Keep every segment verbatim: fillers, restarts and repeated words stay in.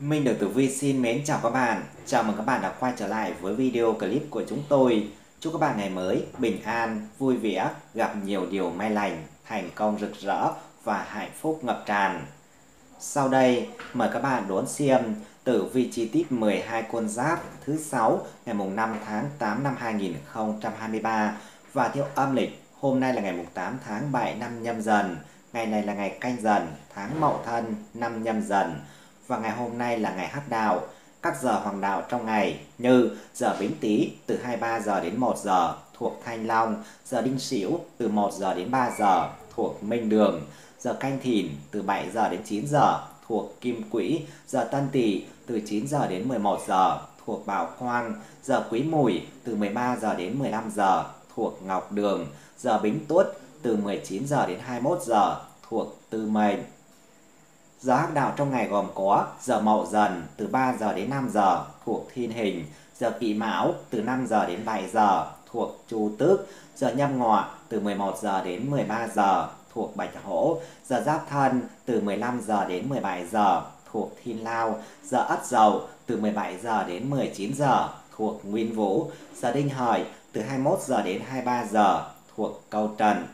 Minh được Tử Vi xin mến chào các bạn. Chào mừng các bạn đã quay trở lại với video clip của chúng tôi. Chúc các bạn ngày mới bình an, vui vẻ, gặp nhiều điều may lành, thành công rực rỡ và hạnh phúc ngập tràn. Sau đây, mời các bạn đón xem tử vi chi tiết mười hai con giáp thứ sáu ngày năm tháng tám năm hai nghìn không trăm hai mươi ba và theo âm lịch. Hôm nay là ngày tám tháng bảy năm Nhâm Dần, ngày này là ngày Canh Dần, tháng Mậu Thân, năm Nhâm Dần. Và ngày hôm nay là ngày Hắc Đạo. Các giờ hoàng đạo trong ngày như giờ Bính Tý từ hai mươi ba giờ đến một giờ thuộc Thanh Long, giờ Đinh Sửu từ một giờ đến ba giờ thuộc Minh Đường, giờ Canh Thìn từ bảy giờ đến chín giờ thuộc Kim Quỹ, giờ Tân Tỵ từ chín giờ đến mười một giờ thuộc Bảo Quang, giờ Quý Mùi từ mười ba giờ đến mười lăm giờ thuộc Ngọc Đường, giờ Bính Tuất từ mười chín giờ đến hai mươi mốt giờ thuộc Tư Mệnh. Giờ hắc đạo trong ngày gồm có giờ Mậu Dần từ ba giờ đến năm giờ thuộc Thiên Hình, giờ Kỷ Mão từ năm giờ đến bảy giờ thuộc Chu Tước, giờ Nhâm Ngọ từ mười một giờ đến mười ba giờ thuộc Bạch Hổ, giờ Giáp Thân từ mười lăm giờ đến mười bảy giờ thuộc Thiên Lao, giờ Ất Dậu từ mười bảy giờ đến mười chín giờ thuộc Nguyên Vũ, giờ Đinh Hợi từ hai mươi mốt giờ đến hai mươi ba giờ thuộc Câu Trần.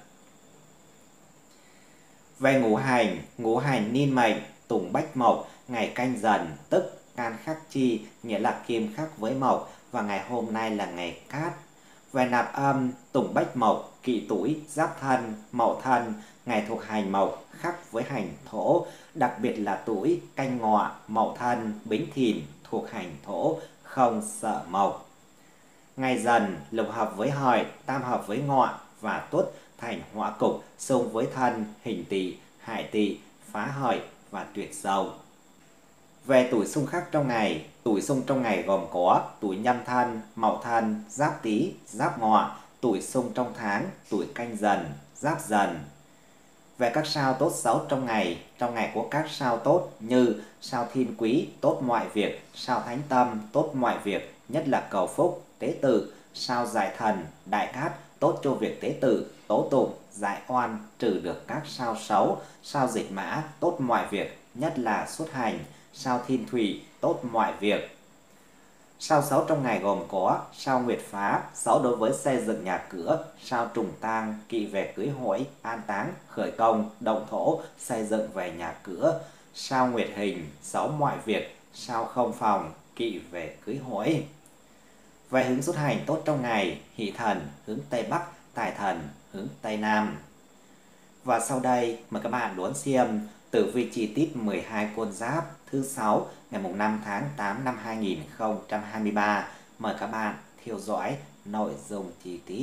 Về ngũ hành, ngũ hành niên mệnh, Tùng Bách Mộc, ngày Canh Dần, tức can khắc chi, nghĩa là kim khắc với mộc, và ngày hôm nay là ngày Cát. Về nạp âm, Tùng Bách Mộc, Kỷ Tuổi, Giáp Thân, Mậu Thân, ngày thuộc hành mộc, khắc với hành thổ, đặc biệt là tuổi Canh Ngọ, Mậu Thân, Bính Thìn thuộc hành thổ, không sợ mộc. Ngày Dần, lục hợp với Hợi, tam hợp với Ngọ và Tuất thành hỏa cục, xung với Thân, Hình Tỵ, Hại Tỵ, phá Hợi và tuyệt Dậu. Về tuổi xung khắc trong ngày, tuổi xung trong ngày gồm có tuổi Nhâm Thân, Mậu Thân, Giáp Tý, Giáp Ngọ, tuổi xung trong tháng, tuổi Canh Dần, Giáp Dần. Về các sao tốt xấu trong ngày, trong ngày có các sao tốt như sao Thiên Quý, tốt mọi việc, sao Thánh Tâm, tốt mọi việc, nhất là cầu phúc, tế tự, sao Giải Thần, Đại Cát, tốt cho việc tế tự, tố tụng, giải oan, trừ được các sao xấu, sao Dịch Mã, tốt mọi việc, nhất là xuất hành, sao Thiên Thủy, tốt mọi việc. Sao xấu trong ngày gồm có sao Nguyệt Phá, xấu đối với xây dựng nhà cửa, sao Trùng Tang, kỵ về cưới hỏi, an táng, khởi công, động thổ, xây dựng về nhà cửa, sao Nguyệt Hình, xấu mọi việc, sao Không Phòng, kỵ về cưới hỏi. Về hướng xuất hành tốt trong ngày, Hỷ Thần hướng Tây Bắc, Tài Thần hướng Tây Nam. Và sau đây mời các bạn đón xem tử vi chi tiết mười hai con giáp thứ sáu ngày năm tháng tám năm hai nghìn không trăm hai mươi ba. Mời các bạn theo dõi nội dung chi tiết.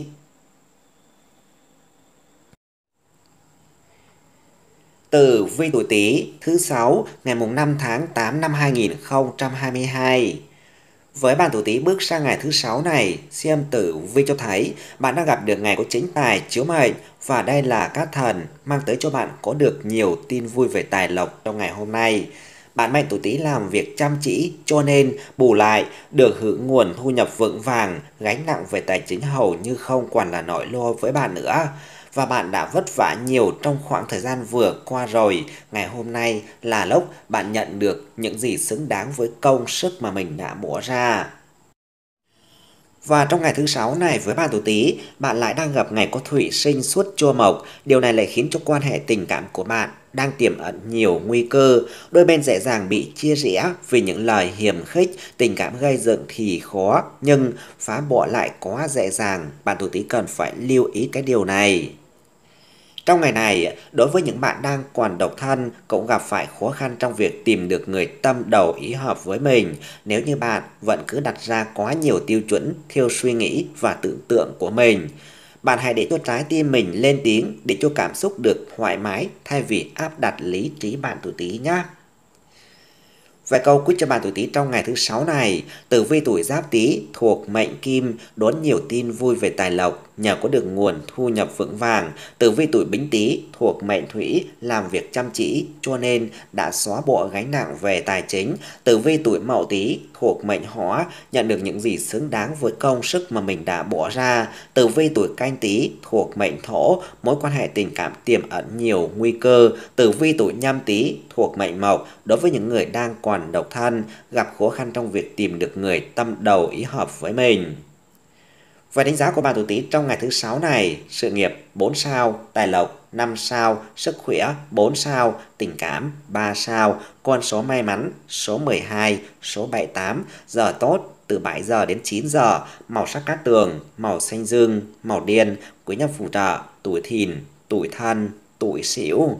Tử vi tuổi Tý thứ sáu ngày năm tháng tám năm hai nghìn không trăm hai mươi hai. Với bạn tuổi Tý bước sang ngày thứ sáu này, xem tử vi cho thấy bạn đang gặp được ngày có chính tài chiếu mệnh, và đây là các thần mang tới cho bạn có được nhiều tin vui về tài lộc trong ngày hôm nay. Bạn mệnh tuổi Tý làm việc chăm chỉ, cho nên bù lại được hưởng nguồn thu nhập vững vàng, gánh nặng về tài chính hầu như không còn là nỗi lo với bạn nữa. Và bạn đã vất vả nhiều trong khoảng thời gian vừa qua rồi, ngày hôm nay là lúc bạn nhận được những gì xứng đáng với công sức mà mình đã bỏ ra. Và trong ngày thứ sáu này với bạn tuổi Tý, bạn lại đang gặp ngày có thủy sinh xuất chua mộc. Điều này lại khiến cho quan hệ tình cảm của bạn đang tiềm ẩn nhiều nguy cơ. Đôi bên dễ dàng bị chia rẽ vì những lời hiềm khích, tình cảm gây dựng thì khó, nhưng phá bỏ lại quá dễ dàng. Bạn tuổi Tý cần phải lưu ý cái điều này. Trong ngày này, đối với những bạn đang còn độc thân cũng gặp phải khó khăn trong việc tìm được người tâm đầu ý hợp với mình. Nếu như bạn vẫn cứ đặt ra quá nhiều tiêu chuẩn theo suy nghĩ và tưởng tượng của mình, bạn hãy để cho trái tim mình lên tiếng để cho cảm xúc được thoải mái thay vì áp đặt lý trí bạn tuổi Tý nhé. Về câu quyết cho bạn tuổi Tý trong ngày thứ sáu này, tử vi tuổi Giáp Tý thuộc mệnh Kim đón nhiều tin vui về tài lộc nhờ có được nguồn thu nhập vững vàng. Tử vi tuổi Bính Tý thuộc mệnh Thủy làm việc chăm chỉ cho nên đã xóa bỏ gánh nặng về tài chính. Tử vi tuổi Mậu Tý thuộc mệnh Hỏa nhận được những gì xứng đáng với công sức mà mình đã bỏ ra. Tử vi tuổi Canh Tý thuộc mệnh Thổ, mối quan hệ tình cảm tiềm ẩn nhiều nguy cơ. Tử vi tuổi Nhâm Tý thuộc mệnh Mộc, đối với những người đang còn còn độc thân, gặp khó khăn trong việc tìm được người tâm đầu ý hợp với mình. Và đánh giá của bạn tuổi Tý trong ngày thứ sáu này: sự nghiệp bốn sao, tài lộc năm sao, sức khỏe bốn sao, tình cảm ba sao, con số may mắn số mười hai, số bảy mươi tám, giờ tốt từ bảy giờ đến chín giờ, màu sắc cát tường, màu xanh dương, màu đen, quý nhân phù trợ, tuổi Thìn, tuổi Thân, tuổi Sửu.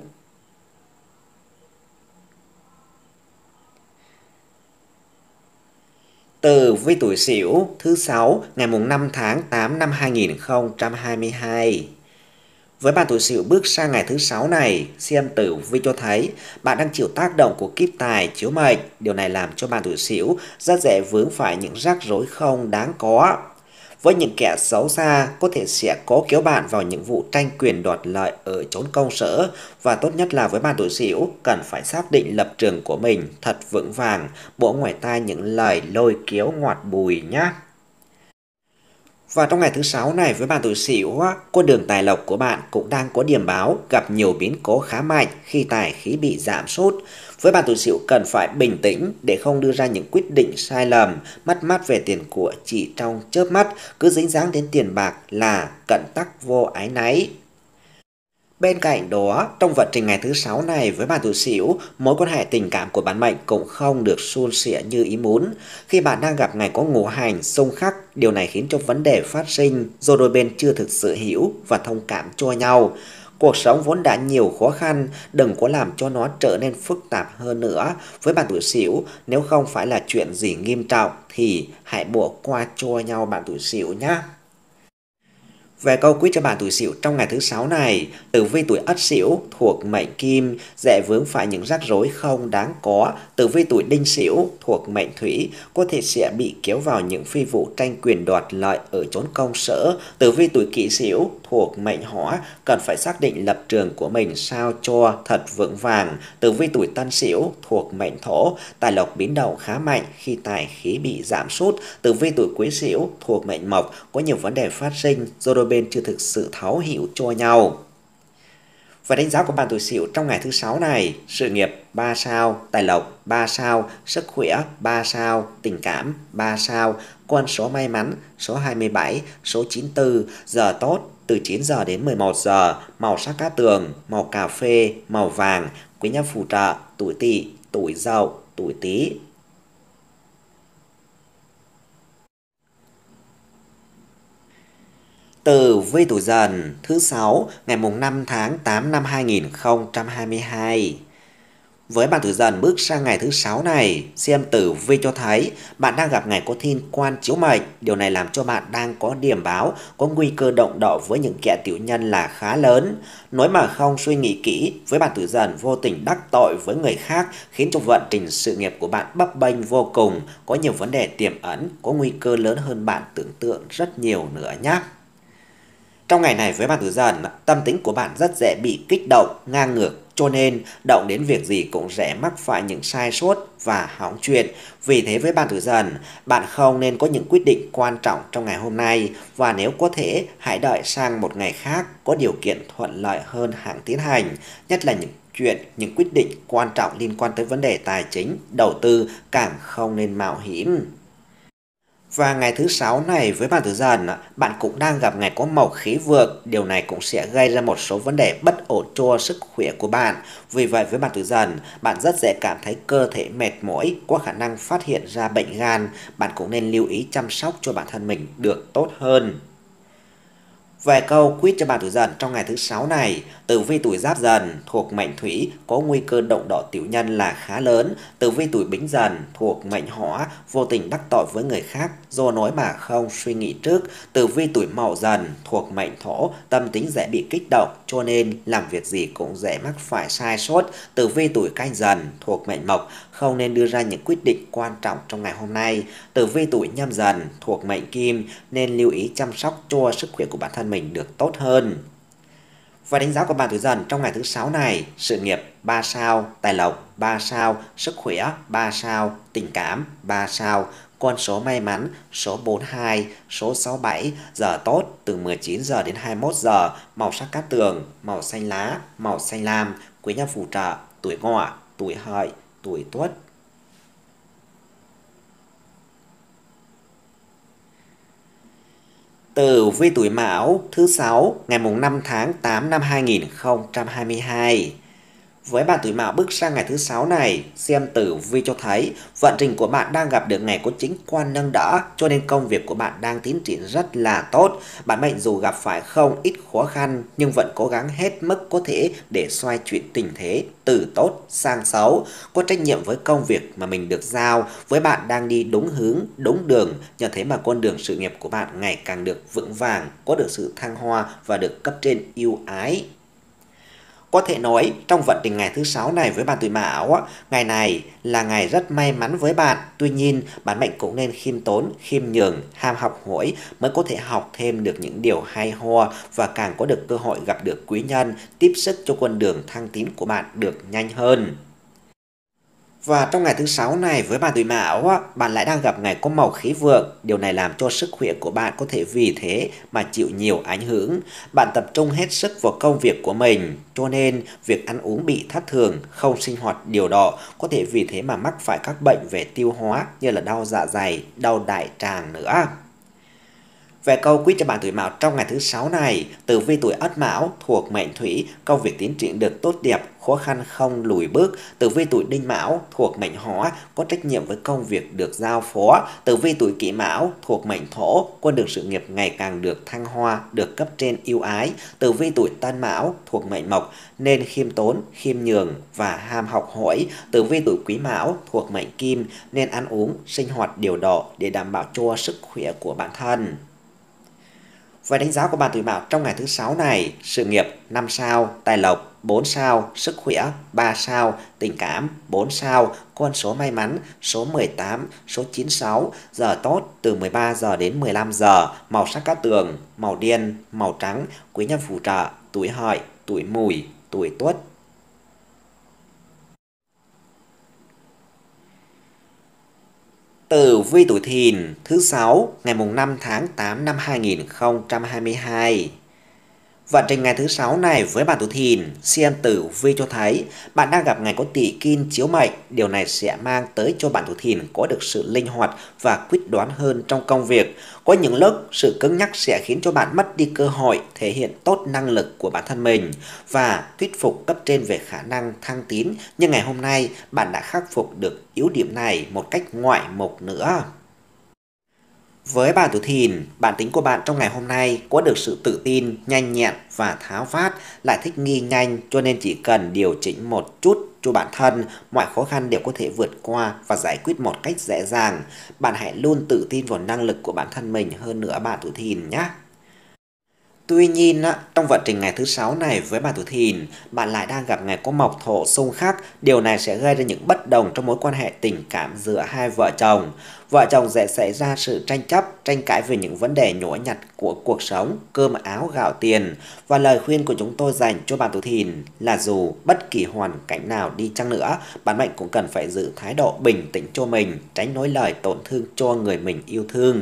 Tử vi tuổi Sửu thứ sáu ngày năm tháng tám năm hai nghìn không trăm hai mươi hai. Với bạn tuổi Sửu bước sang ngày thứ sáu này, xem tử vi cho thấy bạn đang chịu tác động của kiếp tài chiếu mệnh. Điều này làm cho bạn tuổi Sửu rất dễ vướng phải những rắc rối không đáng có. Với những kẻ xấu xa có thể sẽ cố kéo bạn vào những vụ tranh quyền đoạt lợi ở chốn công sở, và tốt nhất là với bạn tuổi Sửu cần phải xác định lập trường của mình thật vững vàng, bỏ ngoài tai những lời lôi kéo ngọt bùi nhé. Và trong ngày thứ sáu này với bạn tuổi Sửu, con đường tài lộc của bạn cũng đang có điểm báo gặp nhiều biến cố khá mạnh khi tài khí bị giảm sút. Với bạn tuổi Sửu cần phải bình tĩnh để không đưa ra những quyết định sai lầm, mất mát về tiền của chỉ trong chớp mắt, cứ dính dáng đến tiền bạc là cẩn tắc vô ái náy. Bên cạnh đó, trong vận trình ngày thứ sáu này với bạn tuổi Sửu, mối quan hệ tình cảm của bạn mệnh cũng không được suôn sẻ như ý muốn. Khi bạn đang gặp ngày có ngũ hành xung khắc, điều này khiến cho vấn đề phát sinh do đôi bên chưa thực sự hiểu và thông cảm cho nhau. Cuộc sống vốn đã nhiều khó khăn, đừng có làm cho nó trở nên phức tạp hơn nữa. Với bạn tuổi Sửu, nếu không phải là chuyện gì nghiêm trọng thì hãy bỏ qua cho nhau bạn tuổi Sửu nhé. Về câu quyết cho bạn tuổi Sửu trong ngày thứ sáu này, tử vi tuổi Ất Sửu thuộc mệnh Kim dễ vướng phải những rắc rối không đáng có. Tử vi tuổi Đinh Sửu thuộc mệnh Thủy có thể sẽ bị kéo vào những phi vụ tranh quyền đoạt lợi ở chốn công sở. Tử vi tuổi Kỷ Sửu thuộc mệnh Hỏa cần phải xác định lập trường của mình sao cho thật vững vàng. Tử vi tuổi Tân Sửu thuộc mệnh Thổ, tài lộc biến động khá mạnh khi tài khí bị giảm sút. Tử vi tuổi Quý Sửu thuộc mệnh Mộc có nhiều vấn đề phát sinh do đôi bên chưa thực sự thấu hiểu cho nhau. Và đánh giá của bạn tuổi Sửu trong ngày thứ sáu này: sự nghiệp ba sao, tài lộc ba sao, sức khỏe ba sao, tình cảm ba sao, con số may mắn số hai mươi bảy, số chín mươi tư, giờ tốt từ chín giờ đến mười một giờ, màu sắc cát tường, màu cà phê, màu vàng, quý nhân phù trợ, tuổi Tỵ, tuổi Dậu, tuổi Tý. Tử vi tuổi Dần thứ sáu ngày năm tháng tám năm hai nghìn không trăm hai mươi hai. Với bạn tuổi Dần bước sang ngày thứ sáu này, xem tử vi cho thấy bạn đang gặp ngày có thiên quan chiếu mệnh. Điều này làm cho bạn đang có điểm báo có nguy cơ động độ với những kẻ tiểu nhân là khá lớn. Nói mà không suy nghĩ kỹ, với bạn tuổi Dần vô tình đắc tội với người khác khiến cho vận trình sự nghiệp của bạn bấp bênh vô cùng, có nhiều vấn đề tiềm ẩn, có nguy cơ lớn hơn bạn tưởng tượng rất nhiều nữa nhé. Trong ngày này với bạn tuổi Dần, tâm tính của bạn rất dễ bị kích động, ngang ngược, cho nên động đến việc gì cũng dễ mắc phải những sai sót và hỏng chuyện. Vì thế với bạn tuổi Dần, bạn không nên có những quyết định quan trọng trong ngày hôm nay, và nếu có thể hãy đợi sang một ngày khác có điều kiện thuận lợi hơn hãng tiến hành, nhất là những chuyện, những quyết định quan trọng liên quan tới vấn đề tài chính, đầu tư càng không nên mạo hiểm. Và ngày thứ sáu này với bạn tuổi Dần, bạn cũng đang gặp ngày có mộc khí vượng. Điều này cũng sẽ gây ra một số vấn đề bất ổn cho sức khỏe của bạn. Vì vậy với bạn tuổi Dần, bạn rất dễ cảm thấy cơ thể mệt mỏi, có khả năng phát hiện ra bệnh gan. Bạn cũng nên lưu ý chăm sóc cho bản thân mình được tốt hơn. Về câu quyết cho bạn tuổi Dần trong ngày thứ sáu này, tử vi tuổi Giáp Dần thuộc mệnh Thủy có nguy cơ động độ tiểu nhân là khá lớn. Tử vi tuổi Bính Dần thuộc mệnh Hỏa vô tình đắc tội với người khác do nói mà không suy nghĩ trước. Tử vi tuổi Mậu Dần thuộc mệnh Thổ, tâm tính dễ bị kích động cho nên làm việc gì cũng dễ mắc phải sai sót. Tử vi tuổi Canh Dần thuộc mệnh Mộc, không nên đưa ra những quyết định quan trọng trong ngày hôm nay. Tử vi tuổi Nhâm Dần thuộc mệnh Kim, nên lưu ý chăm sóc cho sức khỏe của bản thân mình được tốt hơn. Và đánh giá của bạn tuổi Dần trong ngày thứ sáu này: sự nghiệp ba sao, tài lộc ba sao, sức khỏe ba sao, tình cảm ba sao, con số may mắn số bốn mươi hai, số sáu mươi bảy, giờ tốt từ mười chín giờ đến hai mươi mốt giờ, màu sắc cát tường, màu xanh lá, màu xanh lam, quý nhân phù trợ, tuổi Ngọ, tuổi Hợi, tuổi Tuất. Tử vi tuổi Mão thứ sáu ngày năm tháng tám năm hai nghìn không trăm hai mươi hai. Với bạn tuổi Mão bước sang ngày thứ sáu này, xem tử vi cho thấy vận trình của bạn đang gặp được ngày có chính quan nâng đỡ, cho nên công việc của bạn đang tiến triển rất là tốt. Bản mệnh dù gặp phải không ít khó khăn nhưng vẫn cố gắng hết mức có thể để xoay chuyển tình thế từ tốt sang xấu, có trách nhiệm với công việc mà mình được giao. Với bạn đang đi đúng hướng, đúng đường, nhờ thế mà con đường sự nghiệp của bạn ngày càng được vững vàng, có được sự thăng hoa và được cấp trên yêu ái. Có thể nói trong vận trình ngày thứ sáu này với bạn tuổi Mão, ngày này là ngày rất may mắn với bạn. Tuy nhiên, bản mệnh cũng nên khiêm tốn, khiêm nhường, ham học hỏi mới có thể học thêm được những điều hay ho và càng có được cơ hội gặp được quý nhân, tiếp sức cho con đường thăng tiến của bạn được nhanh hơn. Và trong ngày thứ sáu này với bạn tuổi Mão, bạn lại đang gặp ngày có màu khí vượng. Điều này làm cho sức khỏe của bạn có thể vì thế mà chịu nhiều ảnh hưởng. Bạn tập trung hết sức vào công việc của mình, cho nên việc ăn uống bị thất thường, không sinh hoạt điều độ, có thể vì thế mà mắc phải các bệnh về tiêu hóa như là đau dạ dày, đau đại tràng nữa. Về câu quyết cho bạn tuổi Mão trong ngày thứ sáu này, tử vi tuổi Ất Mão thuộc mệnh Thủy, công việc tiến triển được tốt đẹp, khó khăn không lùi bước. Tử vi tuổi Đinh Mão thuộc mệnh Hỏa, có trách nhiệm với công việc được giao phó. Tử vi tuổi Kỷ Mão thuộc mệnh Thổ, con đường sự nghiệp ngày càng được thăng hoa, được cấp trên yêu ái. Tử vi tuổi Tân Mão thuộc mệnh Mộc, nên khiêm tốn, khiêm nhường và ham học hỏi. Tử vi tuổi Quý Mão thuộc mệnh Kim, nên ăn uống, sinh hoạt điều độ để đảm bảo cho sức khỏe của bản thân. Và đánh giá của bạn tuổi Mão trong ngày thứ sáu này: sự nghiệp năm sao, tài lộc bốn sao, sức khỏe ba sao, tình cảm bốn sao, con số may mắn số mười tám, số chín mươi sáu, giờ tốt từ mười ba giờ đến mười lăm giờ, màu sắc cát tường, màu đen, màu trắng, quý nhân phù trợ, tuổi Hợi, tuổi Mùi, tuổi Tuất. Tử vi tuổi Thìn thứ sáu ngày năm tháng tám năm hai nghìn không trăm hai mươi hai. Vận trình ngày thứ sáu này với bạn tuổi Thìn, xem tử vi cho thấy bạn đang gặp ngày có Tỵ Kim chiếu mệnh. Điều này sẽ mang tới cho bạn tuổi Thìn có được sự linh hoạt và quyết đoán hơn trong công việc. Có những lúc sự cứng nhắc sẽ khiến cho bạn mất đi cơ hội thể hiện tốt năng lực của bản thân mình và thuyết phục cấp trên về khả năng thăng tiến. Nhưng ngày hôm nay bạn đã khắc phục được yếu điểm này một cách ngoại mục nữa. Với bạn tuổi Thìn, bản tính của bạn trong ngày hôm nay có được sự tự tin, nhanh nhẹn và tháo vát, lại thích nghi nhanh, cho nên chỉ cần điều chỉnh một chút cho bản thân, mọi khó khăn đều có thể vượt qua và giải quyết một cách dễ dàng. Bạn hãy luôn tự tin vào năng lực của bản thân mình hơn nữa bạn tuổi Thìn nhé. Tuy nhiên, trong vận trình ngày thứ sáu này với bạn tuổi Thìn, bạn lại đang gặp ngày có mộc thổ xung khắc. Điều này sẽ gây ra những bất đồng trong mối quan hệ tình cảm giữa hai vợ chồng. Vợ chồng dễ xảy ra sự tranh chấp, tranh cãi về những vấn đề nhỏ nhặt của cuộc sống, cơm áo gạo tiền. Và lời khuyên của chúng tôi dành cho bạn tuổi Thìn là dù bất kỳ hoàn cảnh nào đi chăng nữa, bạn mệnh cũng cần phải giữ thái độ bình tĩnh cho mình, tránh nói lời tổn thương cho người mình yêu thương.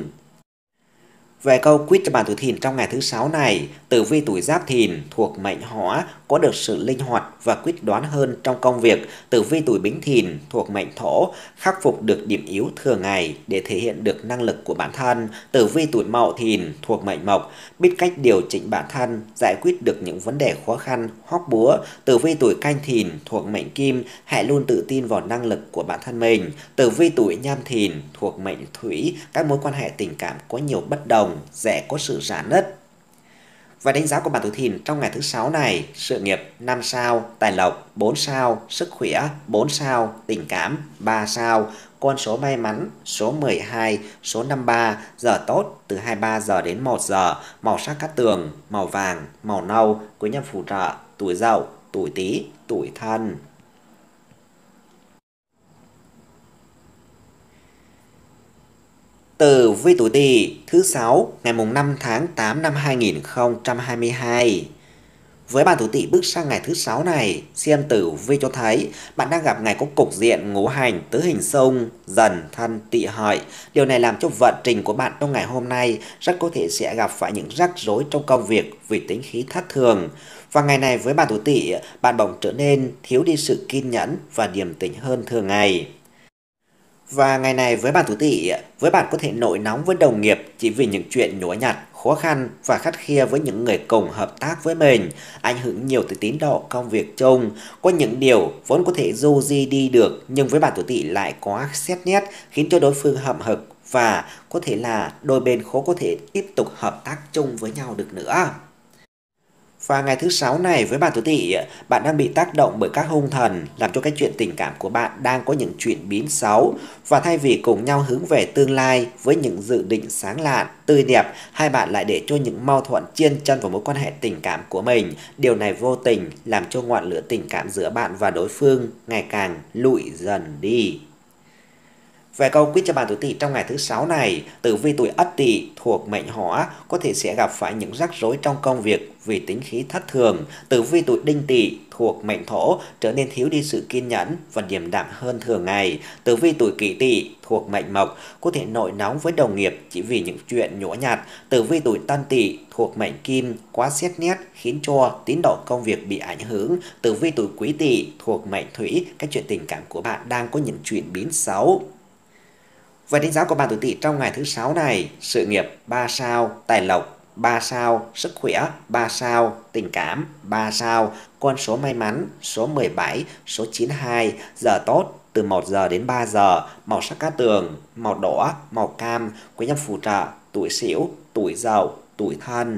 Về câu quyết cho bạn tuổi Thìn trong ngày thứ sáu này, tử vi tuổi Giáp Thìn thuộc mệnh Hỏa, có được sự linh hoạt và quyết đoán hơn trong công việc. Tử vi tuổi Bính Thìn thuộc mệnh Thổ, khắc phục được điểm yếu thường ngày để thể hiện được năng lực của bản thân. Tử vi tuổi Mậu Thìn thuộc mệnh Mộc, biết cách điều chỉnh bản thân, giải quyết được những vấn đề khó khăn, hóc búa. Tử vi tuổi Canh Thìn thuộc mệnh Kim, hãy luôn tự tin vào năng lực của bản thân mình. Tử vi tuổi Nhâm Thìn thuộc mệnh Thủy, các mối quan hệ tình cảm có nhiều bất đồng, dễ có sự rạn nứt. Và đánh giá của bạn tuổi Thìn trong ngày thứ sáu này: sự nghiệp năm sao, tài lộc bốn sao, sức khỏe bốn sao, tình cảm ba sao, con số may mắn số mười hai, số năm mươi ba, giờ tốt từ hai mươi ba giờ đến một giờ, màu sắc cát tường, màu vàng, màu nâu, quý nhân phù trợ, tuổi Dậu, tuổi Tý, tuổi Thân. Tử vi tuổi Tỵ thứ sáu ngày năm tháng tám năm hai nghìn không trăm hai mươi hai. Với bạn tuổi Tỵ bước sang ngày thứ sáu này, xem tử vi cho thấy bạn đang gặp ngày có cục diện ngũ hành tứ hình xung, Dần, Thân, Tỵ, Hợi. Điều này làm cho vận trình của bạn trong ngày hôm nay rất có thể sẽ gặp phải những rắc rối trong công việc vì tính khí thất thường. Và ngày này với bạn tuổi Tỵ, bạn bỗng trở nên thiếu đi sự kiên nhẫn và điềm tĩnh hơn thường ngày. Và ngày này với bạn tuổi Tỵ, với bạn có thể nổi nóng với đồng nghiệp chỉ vì những chuyện nhỏ nhặt, khó khăn và khắt khe với những người cùng hợp tác với mình, ảnh hưởng nhiều tới tiến độ công việc chung. Có những điều vốn có thể du di đi được nhưng với bạn tuổi Tỵ lại quá xét nét khiến cho đối phương hậm hực và có thể là đôi bên khó có thể tiếp tục hợp tác chung với nhau được nữa. Và ngày thứ sáu này với bạn tuổi Tỵ, bạn đang bị tác động bởi các hung thần làm cho cái chuyện tình cảm của bạn đang có những chuyển biến xấu. Và thay vì cùng nhau hướng về tương lai với những dự định sáng lạn, tươi đẹp, hai bạn lại để cho những mâu thuẫn chen chân vào mối quan hệ tình cảm của mình. Điều này vô tình làm cho ngọn lửa tình cảm giữa bạn và đối phương ngày càng lụi dần đi. Về câu quyết cho bạn tuổi Tỵ trong ngày thứ sáu này, tử vi tuổi Ất Tỵ thuộc mệnh Hỏa có thể sẽ gặp phải những rắc rối trong công việc vì tính khí thất thường. Tử vi tuổi Đinh Tỵ thuộc mệnh Thổ trở nên thiếu đi sự kiên nhẫn và điềm đạm hơn thường ngày. Tử vi tuổi Kỷ Tỵ thuộc mệnh Mộc có thể nổi nóng với đồng nghiệp chỉ vì những chuyện nhỏ nhặt. Tử vi tuổi Tân Tỵ thuộc mệnh Kim quá xét nét khiến cho tiến độ công việc bị ảnh hưởng. Tử vi tuổi Quý Tỵ thuộc mệnh Thủy, cái chuyện tình cảm của bạn đang có những chuyển biến xấu. Về đánh giá của bạn tuổi Tỵ trong ngày thứ sáu này, sự nghiệp ba sao, tài lộc ba sao, sức khỏe ba sao, tình cảm ba sao, con số may mắn số mười bảy, số chín mươi hai, giờ tốt từ một giờ đến ba giờ, màu sắc cát tường, màu đỏ, màu cam, quý nhân phù trợ, tuổi Sửu, tuổi Dậu, tuổi Thân.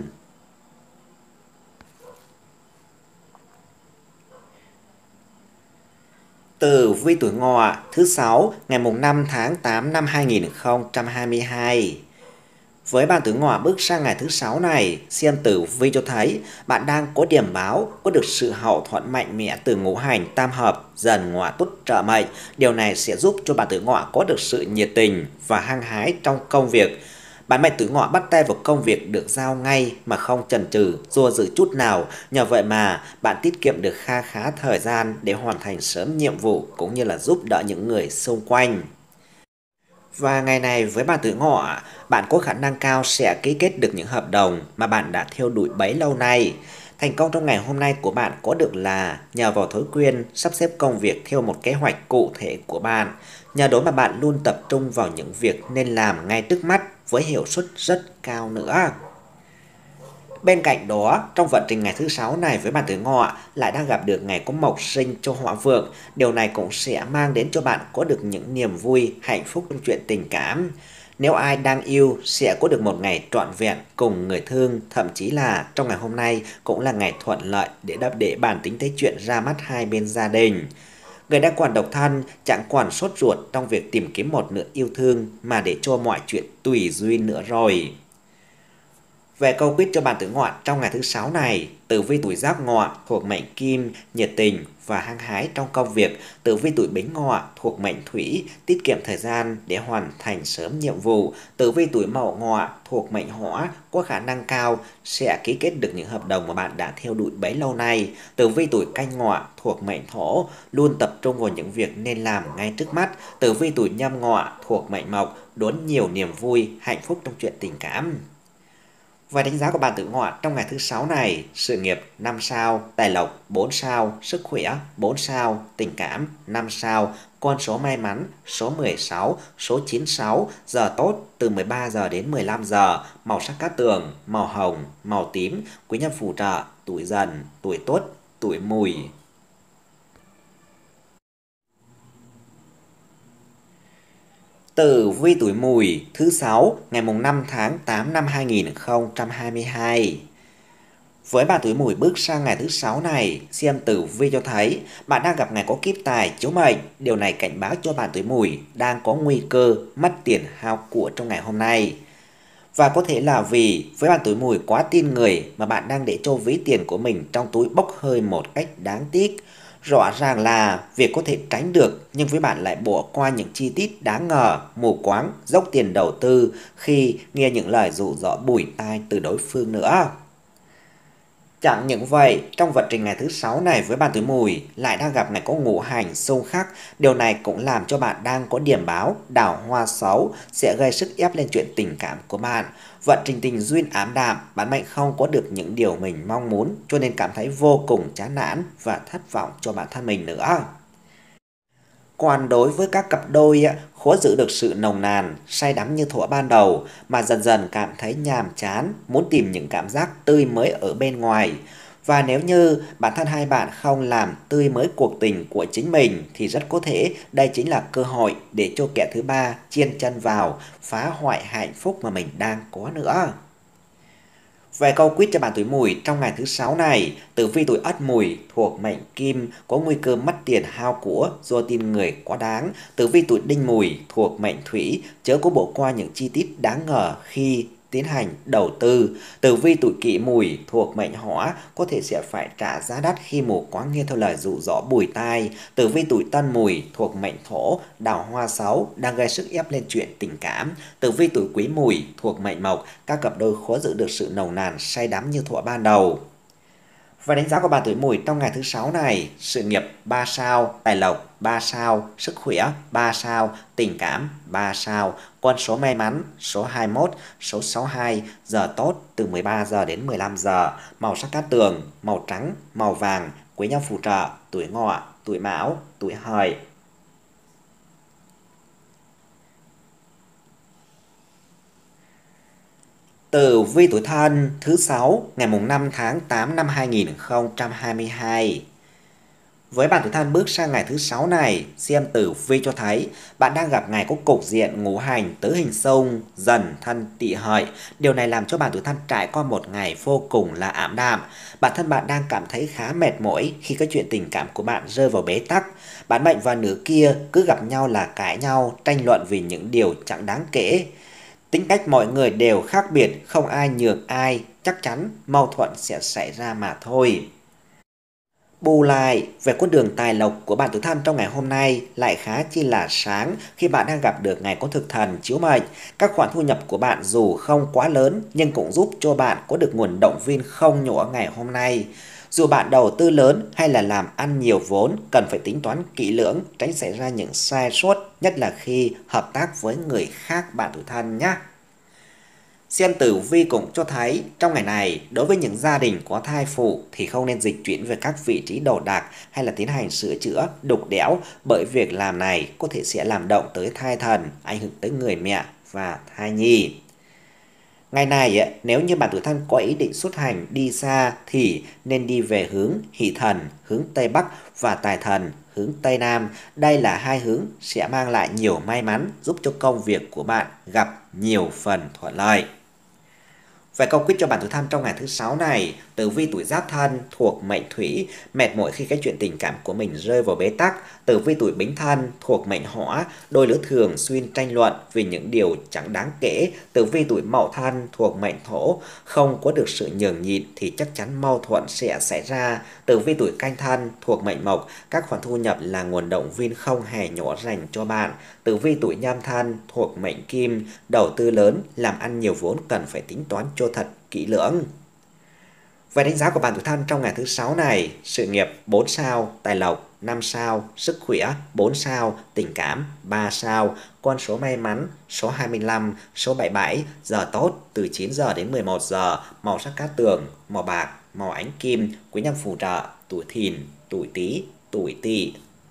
Tử vi tuổi Ngọ thứ sáu ngày mùng năm tháng tám năm hai nghìn không trăm hai mươi hai. Với bạn tuổi Ngọ bước sang ngày thứ sáu này, xem tử vi cho thấy bạn đang có điểm báo có được sự hậu thuẫn mạnh mẽ từ ngũ hành tam hợp dần Ngọ Tuất trợ mệnh. Điều này sẽ giúp cho bạn tuổi Ngọ có được sự nhiệt tình và hăng hái trong công việc. Bạn mệnh tuổi Ngọ bắt tay vào công việc được giao ngay mà không chần chừ, dò dự chút nào. Nhờ vậy mà bạn tiết kiệm được kha khá thời gian để hoàn thành sớm nhiệm vụ cũng như là giúp đỡ những người xung quanh. Và ngày này với bạn tuổi Ngọ, bạn có khả năng cao sẽ ký kết được những hợp đồng mà bạn đã theo đuổi bấy lâu nay. Thành công trong ngày hôm nay của bạn có được là nhờ vào thói quen sắp xếp công việc theo một kế hoạch cụ thể của bạn. Nhờ đó mà bạn luôn tập trung vào những việc nên làm ngay trước mắt với hiệu suất rất cao nữa. Bên cạnh đó, trong vận trình ngày thứ sáu này với bạn tuổi Ngọ lại đang gặp được ngày có mộc sinh cho hỏa vượng. Điều này cũng sẽ mang đến cho bạn có được những niềm vui, hạnh phúc trong chuyện tình cảm. Nếu ai đang yêu sẽ có được một ngày trọn vẹn cùng người thương, thậm chí là trong ngày hôm nay cũng là ngày thuận lợi để đáp để bàn tính tới chuyện ra mắt hai bên gia đình. Người đang còn độc thân chẳng còn sốt ruột trong việc tìm kiếm một nửa yêu thương mà để cho mọi chuyện tùy duyên nữa rồi. Về câu quyết cho bạn tuổi Ngọ trong ngày thứ sáu này, tử vi tuổi Giáp Ngọ thuộc mệnh Kim, nhiệt tình và hăng hái trong công việc. Tử vi tuổi Bính Ngọ thuộc mệnh Thủy, tiết kiệm thời gian để hoàn thành sớm nhiệm vụ. Tử vi tuổi Mậu Ngọ thuộc mệnh Hỏa, có khả năng cao sẽ ký kết được những hợp đồng mà bạn đã theo đuổi bấy lâu nay. Tử vi tuổi Canh Ngọ thuộc mệnh Thổ, luôn tập trung vào những việc nên làm ngay trước mắt. Tử vi tuổi Nhâm Ngọ thuộc mệnh Mộc, đón nhiều niềm vui, hạnh phúc trong chuyện tình cảm. Và đánh giá của bạn tuổi Ngọ trong ngày thứ sáu này, sự nghiệp năm sao, tài lộc bốn sao, sức khỏe bốn sao, tình cảm năm sao, con số may mắn số mười sáu, số chín mươi sáu, giờ tốt từ mười ba giờ đến mười lăm giờ, màu sắc cát tường, màu hồng, màu tím, quý nhân phù trợ, tuổi Dần, tuổi Tuất, tuổi Mùi. Tử vi tuổi Mùi thứ sáu ngày mùng năm tháng tám năm hai nghìn không trăm hai mươi hai. Với bạn tuổi Mùi bước sang ngày thứ sáu này, xem tử vi cho thấy bạn đang gặp ngày có kiếp tài chiếu mệnh. Điều này cảnh báo cho bạn tuổi Mùi đang có nguy cơ mất tiền hao của trong ngày hôm nay. Và có thể là vì với bạn tuổi Mùi quá tin người mà bạn đang để cho ví tiền của mình trong túi bốc hơi một cách đáng tiếc. Rõ ràng là việc có thể tránh được nhưng với bạn lại bỏ qua những chi tiết đáng ngờ, mù quáng, dốc tiền đầu tư khi nghe những lời dụ dỗ bùi tai từ đối phương nữa. Chẳng những vậy, trong vận trình ngày thứ sáu này với bạn tuổi Mùi lại đang gặp ngày có ngũ hành xung khắc. Điều này cũng làm cho bạn đang có điểm báo đào hoa xấu sẽ gây sức ép lên chuyện tình cảm của bạn. Vận trình tình duyên ám đạm, bạn mệnh không có được những điều mình mong muốn cho nên cảm thấy vô cùng chán nản và thất vọng cho bản thân mình nữa. Còn đối với các cặp đôi, khó giữ được sự nồng nàn, say đắm như thuở ban đầu mà dần dần cảm thấy nhàm chán, muốn tìm những cảm giác tươi mới ở bên ngoài. Và nếu như bản thân hai bạn không làm tươi mới cuộc tình của chính mình thì rất có thể đây chính là cơ hội để cho kẻ thứ ba chen chân vào, phá hoại hạnh phúc mà mình đang có nữa. Về câu quyết cho bạn tuổi Mùi trong ngày thứ sáu này, tử vi tuổi Ất Mùi thuộc mệnh Kim có nguy cơ mất tiền hao của do tin người quá đáng. Tử vi tuổi Đinh Mùi thuộc mệnh Thủy chớ có bỏ qua những chi tiết đáng ngờ khi tiến hành đầu tư. Tử vi tuổi Kỷ Mùi thuộc mệnh Hỏa có thể sẽ phải trả giá đắt khi mù quáng nghe theo lời dụ dỗ bùi tai. Tử vi tuổi Tân Mùi thuộc mệnh Thổ, đào hoa xấu đang gây sức ép lên chuyện tình cảm. Tử vi tuổi Quý Mùi thuộc mệnh Mộc, các cặp đôi khó giữ được sự nồng nàn say đắm như thuở ban đầu. Và đánh giá của bạn tuổi Mùi trong ngày thứ sáu này: sự nghiệp ba sao, tài lộc ba sao, sức khỏe ba sao, tình cảm ba sao, con số may mắn số hai mươi mốt, số sáu mươi hai, giờ tốt từ mười ba giờ đến mười lăm giờ, màu sắc cát tường, màu trắng, màu vàng, quý nhân phù trợ, tuổi Ngọ, tuổi Mão, tuổi Hợi. Tử vi tuổi Thân thứ sáu ngày năm tháng tám năm hai nghìn không trăm hai mươi hai. Với bạn tuổi Thân bước sang ngày thứ sáu này, xem tử vi cho thấy bạn đang gặp ngày có cục diện ngũ hành tứ hình xung, Dần, Thân, Tỵ, Hợi. Điều này làm cho bạn tuổi Thân trải qua một ngày vô cùng là ảm đạm. Bản thân bạn đang cảm thấy khá mệt mỏi khi cái chuyện tình cảm của bạn rơi vào bế tắc. Bạn mệnh và nửa kia cứ gặp nhau là cãi nhau, tranh luận vì những điều chẳng đáng kể. Tính cách mọi người đều khác biệt, không ai nhường ai, chắc chắn mâu thuẫn sẽ xảy ra mà thôi. Bù lại, về con đường tài lộc của bạn tuổi Thân trong ngày hôm nay lại khá chi là sáng khi bạn đang gặp được ngày có thực thần chiếu mệnh. Các khoản thu nhập của bạn dù không quá lớn nhưng cũng giúp cho bạn có được nguồn động viên không nhỏ ngày hôm nay. Dù bạn đầu tư lớn hay là làm ăn nhiều vốn, cần phải tính toán kỹ lưỡng, tránh xảy ra những sai sót, nhất là khi hợp tác với người khác bạn tuổi Thân nhé. Xem tử vi cũng cho thấy trong ngày này, đối với những gia đình có thai phụ thì không nên dịch chuyển về các vị trí đồ đạc hay là tiến hành sửa chữa, đục đẽo, bởi việc làm này có thể sẽ làm động tới thai thần, ảnh hưởng tới người mẹ và thai nhi. Ngày này, nếu như bạn tuổi Thân có ý định xuất hành đi xa thì nên đi về hướng Hỷ Thần, hướng Tây Bắc và Tài Thần, hướng Tây Nam. Đây là hai hướng sẽ mang lại nhiều may mắn, giúp cho công việc của bạn gặp nhiều phần thuận lợi. Về câu quyết cho bạn tuổi Thân trong ngày thứ sáu này, tử vi tuổi Giáp Thân thuộc mệnh Thủy, mệt mỏi khi cái chuyện tình cảm của mình rơi vào bế tắc. Tử vi tuổi Bính Thân thuộc mệnh Hỏa, đôi lứa thường xuyên tranh luận vì những điều chẳng đáng kể. Tử vi tuổi Mậu Thân thuộc mệnh Thổ, không có được sự nhường nhịn thì chắc chắn mâu thuẫn sẽ xảy ra. Tử vi tuổi Canh Thân thuộc mệnh Mộc, các khoản thu nhập là nguồn động viên không hề nhỏ dành cho bạn. Tử vi tuổi Nhâm Thân thuộc mệnh Kim, đầu tư lớn, làm ăn nhiều vốn cần phải tính toán cho thật kỹ lưỡng. Về đánh giá của bạn tuổi Thân trong ngày thứ sáu này: sự nghiệp bốn sao, tài lộc năm sao, sức khỏe bốn sao, tình cảm ba sao, con số may mắn số hai mươi lăm, số bảy mươi bảy, giờ tốt từ chín giờ đến mười một giờ, màu sắc cát tường, màu bạc, màu ánh kim, quý nhân phù trợ, tuổi Thìn, tuổi Tý, tuổi Tỵ.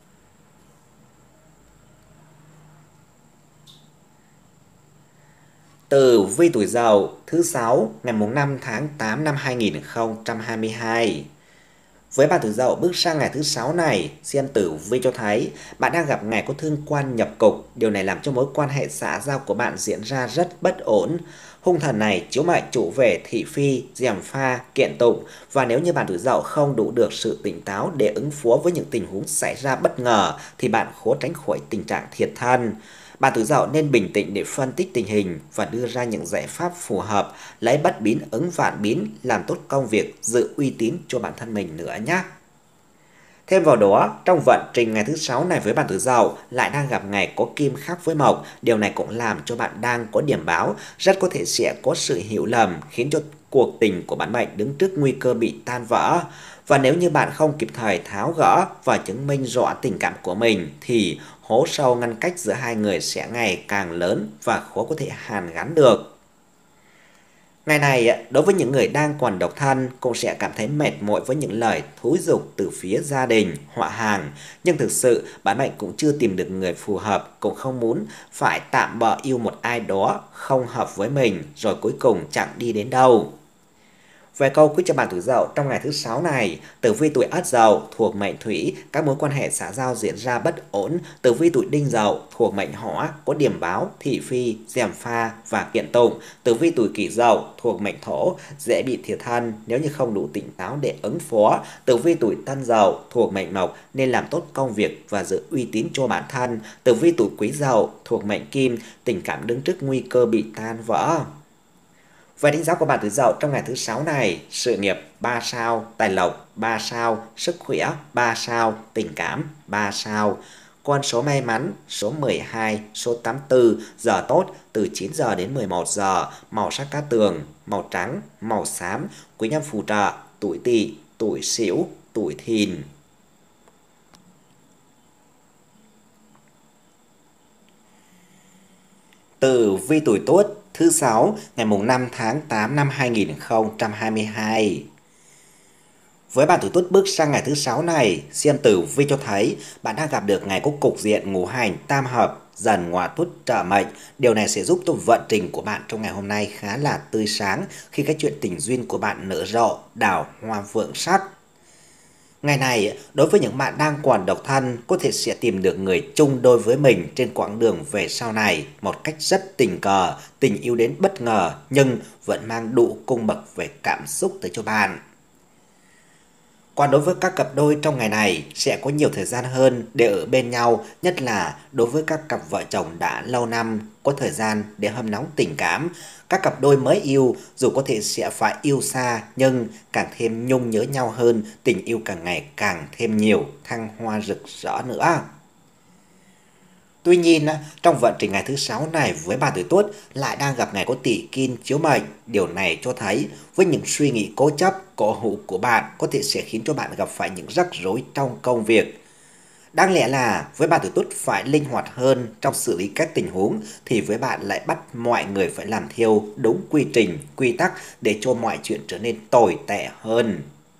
Tử vi tuổi Dậu thứ sáu ngày năm tháng tám năm hai nghìn không trăm hai mươi hai. Với bạn tuổi Dậu bước sang ngày thứ sáu này, xem tử vi cho thấy bạn đang gặp ngày có thương quan nhập cục. Điều này làm cho mối quan hệ xã giao của bạn diễn ra rất bất ổn. Hung thần này chiếu mệnh chủ về thị phi, gièm pha, kiện tụng, và nếu như bạn tuổi Dậu không đủ được sự tỉnh táo để ứng phó với những tình huống xảy ra bất ngờ thì bạn khó tránh khỏi tình trạng thiệt thân. Bạn tuổi Dậu nên bình tĩnh để phân tích tình hình và đưa ra những giải pháp phù hợp, lấy bất biến ứng vạn biến, làm tốt công việc, giữ uy tín cho bản thân mình nữa nhé. Thêm vào đó, trong vận trình ngày thứ sáu này với bạn tuổi Dậu lại đang gặp ngày có kim khắc với mộc. Điều này cũng làm cho bạn đang có điểm báo, rất có thể sẽ có sự hiểu lầm, khiến cho cuộc tình của bạn mệnh đứng trước nguy cơ bị tan vỡ. Và nếu như bạn không kịp thời tháo gỡ và chứng minh rõ tình cảm của mình thì hố sâu ngăn cách giữa hai người sẽ ngày càng lớn và khó có thể hàn gắn được. Ngày này, đối với những người đang còn độc thân cũng sẽ cảm thấy mệt mỏi với những lời thúc giục từ phía gia đình, họ hàng. Nhưng thực sự, bạn mệnh cũng chưa tìm được người phù hợp, cũng không muốn phải tạm bợ yêu một ai đó không hợp với mình rồi cuối cùng chẳng đi đến đâu. Về câu quyết cho bạn tuổi Dậu trong ngày thứ sáu này, tử vi tuổi Ất Dậu thuộc mệnh Thủy, các mối quan hệ xã giao diễn ra bất ổn. Tử vi tuổi Đinh Dậu thuộc mệnh Hỏa, có điểm báo, thị phi, gièm pha và kiện tụng. Tử vi tuổi Kỷ Dậu thuộc mệnh Thổ, dễ bị thiệt thân nếu như không đủ tỉnh táo để ứng phó. Tử vi tuổi Tân Dậu thuộc mệnh Mộc nên làm tốt công việc và giữ uy tín cho bản thân. Tử vi tuổi Quý Dậu thuộc mệnh Kim, tình cảm đứng trước nguy cơ bị tan vỡ. Về đánh giá của bạn tuổi Dậu trong ngày thứ sáu này, sự nghiệp ba sao, tài lộc ba sao, sức khỏe ba sao, tình cảm ba sao. Con số may mắn số mười hai, số tám mươi tư, giờ tốt từ chín giờ đến mười một giờ, màu sắc cát tường, màu trắng, màu xám, quý nhân phù trợ, tuổi Tỵ, tuổi Sửu, tuổi Thìn. Tử vi tuổi Tuất thứ sáu ngày năm tháng tám năm hai nghìn không trăm hai mươi hai. Với bạn tuổi Tuất bước sang ngày thứ sáu này, xem tử vi cho thấy bạn đang gặp được ngày có cục diện ngũ hành tam hợp dần ngọ Tuất trợ mệnh. Điều này sẽ giúp cho vận trình của bạn trong ngày hôm nay khá là tươi sáng khi cái chuyện tình duyên của bạn nở rộ, đào hoa vượng sắc. Ngày này, đối với những bạn đang còn độc thân, có thể sẽ tìm được người chung đôi với mình trên quãng đường về sau này một cách rất tình cờ, tình yêu đến bất ngờ nhưng vẫn mang đủ cung bậc về cảm xúc tới cho bạn. Còn đối với các cặp đôi trong ngày này sẽ có nhiều thời gian hơn để ở bên nhau, nhất là đối với các cặp vợ chồng đã lâu năm có thời gian để hâm nóng tình cảm. Các cặp đôi mới yêu dù có thể sẽ phải yêu xa nhưng càng thêm nhung nhớ nhau hơn, tình yêu càng ngày càng thêm nhiều, thăng hoa rực rỡ nữa. Tuy nhiên, trong vận trình ngày thứ sáu này với bạn tuổi Tuất lại đang gặp ngày có tỷ kim chiếu mệnh. Điều này cho thấy với những suy nghĩ cố chấp, cổ hủ của bạn có thể sẽ khiến cho bạn gặp phải những rắc rối trong công việc. Đáng lẽ là với bạn tuổi Tuất phải linh hoạt hơn trong xử lý các tình huống thì với bạn lại bắt mọi người phải làm theo đúng quy trình, quy tắc để cho mọi chuyện trở nên tồi tệ hơn.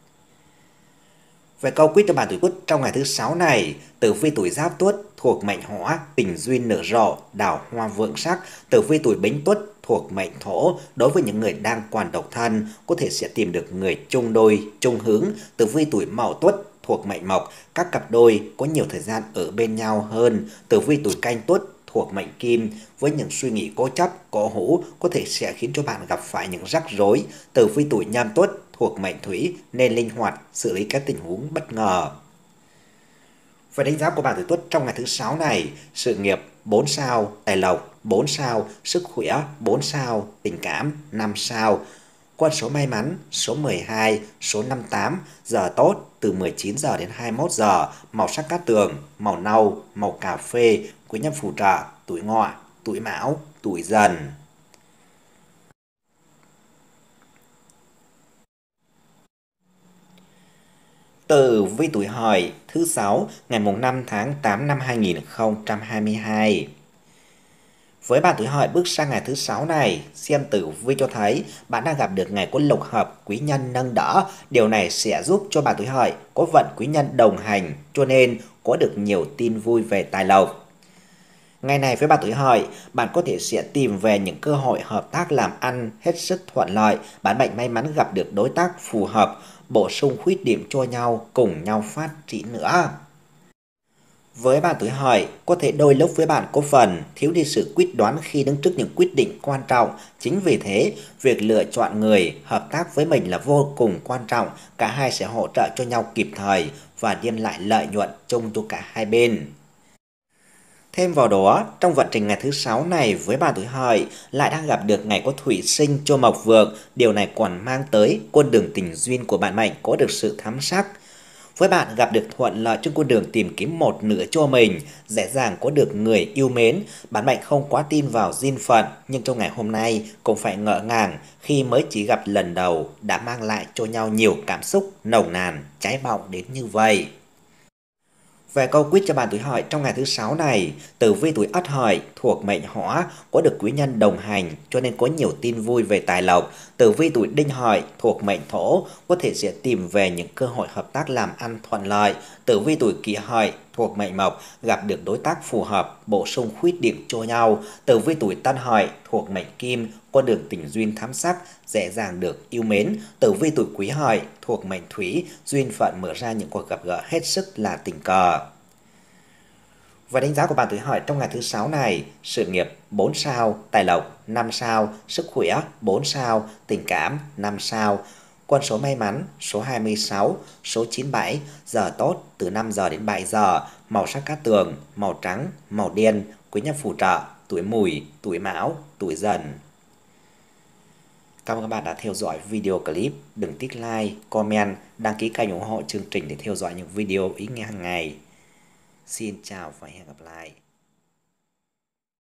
Về câu quyết cho bạn tuổi Tuất trong ngày thứ sáu này, tử vi tuổi Giáp Tuất thuộc mệnh Hỏa, tình duyên nở rộ, đào hoa vượng sắc. Tử vi tuổi Bính Tuất thuộc mệnh Thổ, đối với những người đang còn độc thân có thể sẽ tìm được người chung đôi, chung hướng. Tử vi tuổi Mậu Tuất thuộc mệnh Mộc, các cặp đôi có nhiều thời gian ở bên nhau hơn. Tử vi tuổi Canh Tuất thuộc mệnh Kim, với những suy nghĩ cố chấp, cổ hủ có thể sẽ khiến cho bạn gặp phải những rắc rối. Tử vi tuổi Nhâm Tuất thuộc mệnh Thủy nên linh hoạt xử lý các tình huống bất ngờ. Về đánh giá của bạn tuổi Tuất trong ngày thứ sáu này, sự nghiệp bốn sao, tài lộc bốn sao, sức khỏe bốn sao, tình cảm năm sao. Con số may mắn số mười hai, số năm mươi tám, giờ tốt từ mười chín giờ đến hai mươi mốt giờ, màu sắc cát tường, màu nâu, màu cà phê, quý nhân phù trợ, tuổi Ngọ, tuổi Mão, tuổi Dần. Tử vi tuổi Hợi thứ sáu ngày năm tháng tám năm hai nghìn không trăm hai mươi hai. Với bạn tuổi Hợi bước sang ngày thứ sáu này, xem tử vi cho thấy bạn đang gặp được ngày có lục hợp quý nhân nâng đỡ. Điều này sẽ giúp cho bạn tuổi Hợi có vận quý nhân đồng hành, cho nên có được nhiều tin vui về tài lộc. Ngày này với bạn tuổi Hợi, bạn có thể sẽ tìm về những cơ hội hợp tác làm ăn hết sức thuận lợi. Bạn mệnh may mắn gặp được đối tác phù hợp, bổ sung khuyết điểm cho nhau, cùng nhau phát triển nữa. Với bạn tuổi Hợi, có thể đôi lúc với bạn có phần thiếu đi sự quyết đoán khi đứng trước những quyết định quan trọng. Chính vì thế, việc lựa chọn người hợp tác với mình là vô cùng quan trọng. Cả hai sẽ hỗ trợ cho nhau kịp thời và đem lại lợi nhuận chung cho cả hai bên. Thêm vào đó, trong vận trình ngày thứ sáu này với bạn tuổi Hợi lại đang gặp được ngày có thủy sinh cho mộc vượng. Điều này còn mang tới con đường tình duyên của bạn mệnh có được sự thắm sắc. Với bạn gặp được thuận lợi trên con đường tìm kiếm một nửa cho mình, dễ dàng có được người yêu mến. Bạn mệnh không quá tin vào duyên phận, nhưng trong ngày hôm nay cũng phải ngỡ ngàng khi mới chỉ gặp lần đầu đã mang lại cho nhau nhiều cảm xúc nồng nàn, cháy bỏng đến như vậy. Về câu quyết cho bạn tuổi Hợi trong ngày thứ sáu này, tử vi tuổi Ất Hợi thuộc mệnh Hỏa, có được quý nhân đồng hành cho nên có nhiều tin vui về tài lộc. Tử vi tuổi Đinh Hợi thuộc mệnh Thổ, có thể sẽ tìm về những cơ hội hợp tác làm ăn thuận lợi. Tử vi tuổi Kỷ Hợi thuộc mệnh Mộc, gặp được đối tác phù hợp, bổ sung khuyết điểm cho nhau. Tử vi tuổi Tân Hợi thuộc mệnh Kim, con đường tình duyên thắm sắc, dễ dàng được yêu mến. Tử vi tuổi Quý Hợi thuộc mệnh Thủy, duyên phận mở ra những cuộc gặp gỡ hết sức là tình cờ. Và đánh giá của bạn tuổi Hợi trong ngày thứ sáu này: sự nghiệp bốn sao, tài lộc năm sao, sức khỏe bốn sao, tình cảm năm sao. Con số may mắn số hai mươi sáu, số chín mươi bảy, giờ tốt từ năm giờ đến bảy giờ, màu sắc cát tường, màu trắng, màu đen, quý nhân phù trợ tuổi Mùi, tuổi Mão, tuổi Dần. Cảm ơn các bạn đã theo dõi video clip. Đừng tích like, comment, đăng ký kênh ủng hộ chương trình để theo dõi những video ý nghĩa hàng ngày. Xin chào và hẹn gặp lại.